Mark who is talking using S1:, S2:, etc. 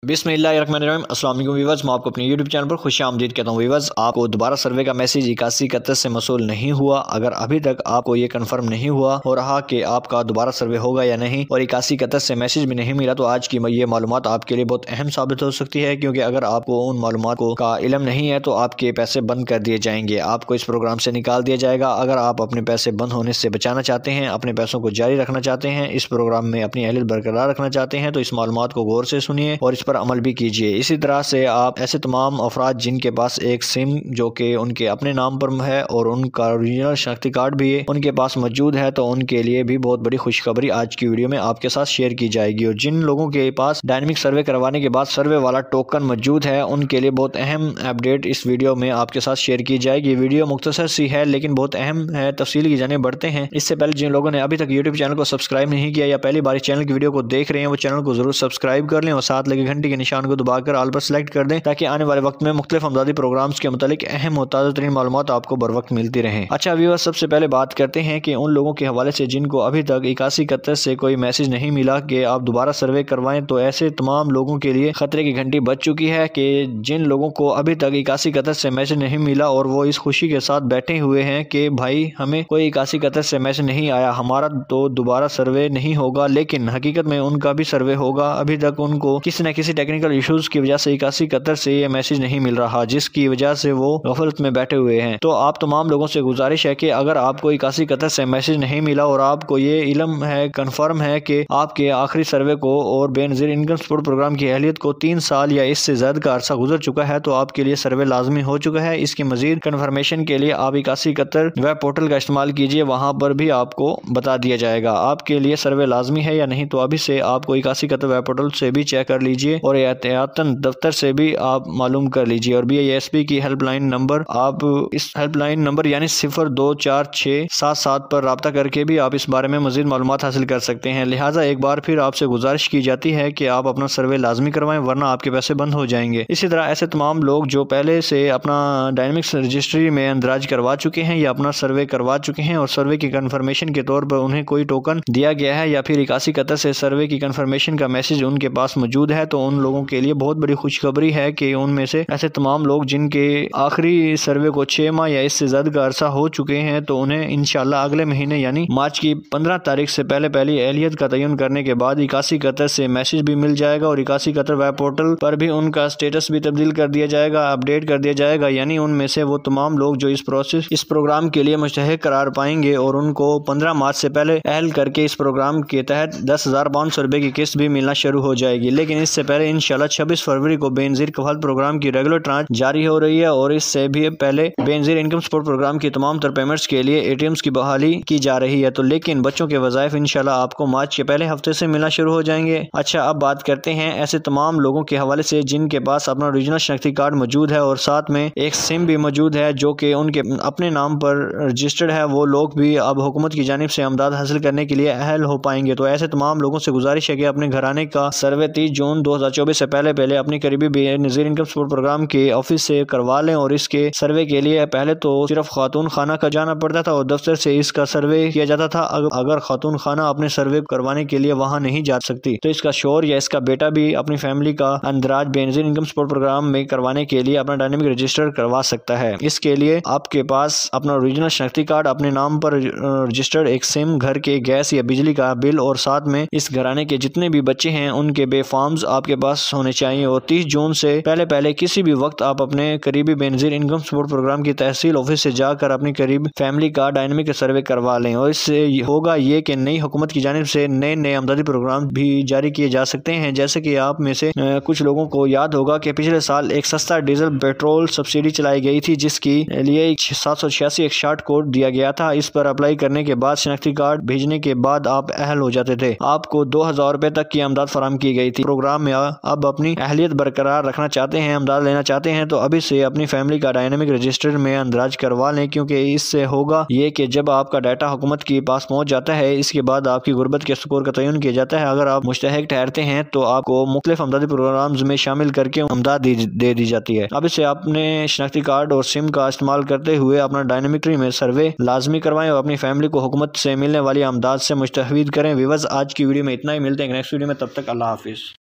S1: बिस्मिल्लाहिर्रहमानिर्रहीम। अस्सलाम वालेकुम व्यूअर्स, मैं आपको अपने यूट्यूब चैनल पर खुश आमदीद कहता हूँ। व्यूअर्स, आपको दोबारा सर्वे का मैसेज 8131 से मसूल नहीं हुआ। अगर अभी तक आपको ये कंफर्म नहीं हुआ हो रहा कि आपका दोबारा सर्वे होगा या नहीं और 8131 से मैसेज भी नहीं मिला, तो आज की ये मालूमात आपके लिए बहुत अहम साबित हो सकती है, क्योंकि अगर आपको उन मालूमात का इल्म नहीं है तो आपके पैसे बंद कर दिए जाएंगे, आपको इस प्रोग्राम से निकाल दिया जाएगा। अगर आप अपने पैसे बंद होने से बचाना चाहते हैं, अपने पैसों को जारी रखना चाहते हैं, इस प्रोग्राम में अपनी अहलियत बरकरार रखना चाहते हैं, तो इस मालूमात को गौर से सुनिए और इस पर अमल भी कीजिए। इसी तरह से आप ऐसे तमाम अफराद जिनके पास एक सिम जो कि उनके अपने नाम पर है और उनका ओरिजिनल शनाख्ती कार्ड भी उनके पास मौजूद है, तो उनके लिए भी बहुत बड़ी खुशखबरी आज की वीडियो में आपके साथ शेयर की जाएगी। और जिन लोगों के पास डायनेमिक सर्वे करवाने के बाद सर्वे वाला टोकन मौजूद है, उनके लिए बहुत अहम अपडेट इस वीडियो में आपके साथ शेयर की जाएगी। वीडियो मुख्तसर सी है लेकिन बहुत अहम है, तफसील की जाने बढ़ते हैं। इससे पहले जिन लोगों ने अभी तक यूट्यूब चैनल को सब्सक्राइब नहीं किया या पहली बार चैनल की वीडियो को देख रहे हैं, वो चैनल को जरूर सब्सक्राइब कर लें और साथ लगे घंटी के निशान को दबाकर ऑल पर सेलेक्ट कर दें, ताकि आने वाले वक्त में मुख्तलिफ अमदादी प्रोग्राम्स के मुतालिक अहम और ताज़ा तरीन मालूमात आपको बर वक्त मिलती रहें। अच्छा व्यूअर्स, सबसे पहले बात करते हैं कि उन लोगों के हवाले से जिनको अभी तक 8131 से कोई मैसेज नहीं मिला कि आप दोबारा सर्वे करवाएं, तो ऐसे तमाम लोगों के लिए खतरे की घंटी बज चुकी है कि जिन लोगों को अभी तक 8131 से मैसेज नहीं मिला और वो इस खुशी के साथ बैठे हुए हैं कि भाई हमें कोई 8131 से मैसेज नहीं आया, हमारा तो दोबारा सर्वे नहीं होगा, लेकिन हकीकत में उनका भी सर्वे होगा। अभी तक उनको किसी न किसी टेक्निकल इश्यूज की वजह से 8131 से ये मैसेज नहीं मिल रहा, जिसकी वजह से वो गफलत में बैठे हुए हैं। तो आप तमाम लोगों से गुजारिश है कि अगर आपको 8131 से मैसेज नहीं मिला और आपको ये इल्म है, कंफर्म है कि आपके आखिरी सर्वे को और बेनज़ीर इनकम सपोर्ट प्रोग्राम की अहलियत को 3 साल या इससे ज्यादा का अरसा गुजर चुका है, तो आपके लिए सर्वे लाजमी हो चुका है। इसकी मजीद कन्फर्मेशन के लिए आप 8131 वेब पोर्टल का इस्तेमाल कीजिए, वहां पर भी आपको बता दिया जाएगा आपके लिए सर्वे लाजमी है या नहीं। तो अभी से आपको 8131 वेब पोर्टल से भी चेक कर लीजिए और एहतियातन दफ्तर से भी आप मालूम कर लीजिए। और BISP की हेल्पलाइन नंबर, आप इस हेल्पलाइन नंबर यानी 024677 पर राब्ता करके भी आप इस बारे में मजीद मालूमात हासिल कर सकते हैं। लिहाजा एक बार फिर आपसे गुजारिश की जाती है कि आप अपना सर्वे लाजमी करवाएं, वरना आपके पैसे बंद हो जाएंगे। इसी तरह ऐसे तमाम लोग जो पहले से अपना डायनेमिक्स रजिस्ट्री में अंदराज करवा चुके हैं या अपना सर्वे करवा चुके हैं और सर्वे की कंफर्मेशन के तौर पर उन्हें कोई टोकन दिया गया है या फिर 8131 से सर्वे की कंफर्मेशन का मैसेज उनके पास मौजूद है, तो उन लोगों के लिए बहुत बड़ी खुशखबरी है कि उनमें से ऐसे तमाम लोग जिनके आखिरी सर्वे को 6 माह या इससे ज्यादा का अरसा हो चुके हैं, तो उन्हें इंशाल्लाह अगले महीने यानी मार्च की 15 तारीख से पहली अहलियत का तयन करने के बाद 8131 से मैसेज भी मिल जाएगा और 8131 वेब पोर्टल पर भी उनका स्टेटस भी तब्दील कर दिया जाएगा, अपडेट कर दिया जाएगा। यानी उनमें से वो तमाम लोग जो इस प्रोग्राम के लिए मुस्तहिक करार पाएंगे और उनको 15 मार्च से पहले अहल करके इस प्रोग्राम के तहत 10,500 रुपए की किस्त भी मिलना शुरू हो जाएगी। लेकिन इससे पहले इंशाल्लाह 26 फरवरी को बेनज़ीर कफालत प्रोग्राम की रेगुलर ट्रांच जारी हो रही है और इससे भी पहले बेनज़ीर इनकम सपोर्ट प्रोग्राम की तमाम तर पेमेंट्स के लिए ATMs की बहाली की जा रही है। तो लेकिन बच्चों के वज़ाइफ इंशाल्लाह आपको मार्च के पहले हफ्ते से मिलना शुरू हो जाएंगे। अच्छा, अब बात करते हैं ऐसे तमाम लोगों के हवाले से जिनके पास अपना ओरिजिनल शनाख्ती कार्ड मौजूद है और साथ में एक सिम भी मौजूद है जो कि उनके अपने नाम पर रजिस्टर्ड है। वो लोग भी अब हुकूमत की जानिब से अमदाद हासिल करने के लिए अहल हो पाएंगे। तो ऐसे तमाम लोगों से गुजारिश है कि अपने घराने का सर्वे 30 जून 2024 से पहले अपनी करीबी बेनज़ीर इनकम सपोर्ट प्रोग्राम के ऑफिस से करवा लें। और इसके सर्वे के लिए पहले तो सिर्फ खातून खाना का जाना पड़ता था और दफ्तर से इसका सर्वे किया जाता था। अगर खातून खाना अपने सर्वे करवाने के लिए वहां नहीं जा सकती, तो इसका शोहर या इसका बेटा भी अपनी फैमिली का अंदराज बेनज़ीर इनकम सपोर्ट प्रोग्राम में करवाने के लिए अपना डायनेमिक रजिस्टर करवा सकता है। इसके लिए आपके पास अपना ओरिजिनल शनाख्ती कार्ड, अपने नाम पर रजिस्टर्ड एक सिम, घर के गैस या बिजली का बिल और साथ में इस घराने के जितने भी बच्चे हैं उनके बेफॉर्म्स आपके पास होने चाहिए। और 30 जून से पहले किसी भी वक्त आप अपने करीबी बेनज़ीर इनकम सपोर्ट प्रोग्राम की तहसील ऑफिस से जाकर अपनी करीब फैमिली का डायनेमिक सर्वे करवा लें। और इससे होगा ये कि नई हुकूमत की जानिब से नए अमदादी प्रोग्राम भी जारी किए जा सकते हैं। जैसे कि आप में से कुछ लोगों को याद होगा कि पिछले साल एक सस्ता डीजल पेट्रोल सब्सिडी चलाई गई थी, जिसकी लिए 786 एक शार्ट कोड दिया गया था। इस पर अप्लाई करने के बाद शनाख्ती कार्ड भेजने के बाद आप अहल हो जाते थे, आपको 2000 रुपए तक की अमदाद फराम की गई थी। प्रोग्राम में अब अपनी अहलियत बरकरार रखना चाहते हैं, अमदाद लेना चाहते हैं, तो अभी से अपनी फैमिली का डायनेमिक रजिस्टर में अंदराज करवा लें, क्योंकि इससे होगा ये कि जब आपका डाटा हुकूमत के पास पहुंच जाता है, इसके बाद आपकी गुर्बत के स्कोर का तयन किया जाता है। अगर आप मुस्तहिक ठहरते हैं तो आपको मुख्तलिफ अमदादी प्रोग्राम्स में शामिल करके अमदाद दे दी जाती है। अब इससे अपने शनाख्ती कार्ड और सिम का इस्तेमाल करते हुए अपना डायनेमिक में सर्वे लाजमी करवाएं और अपनी फैमिली को हुकूमत से मिलने वाली अमदाद से मुस्तफीद करें। व्यूअर्स, आज की वीडियो में इतना ही, मिलते हैं नेक्स्ट वीडियो में, तब तक अल्लाह हाफिज़।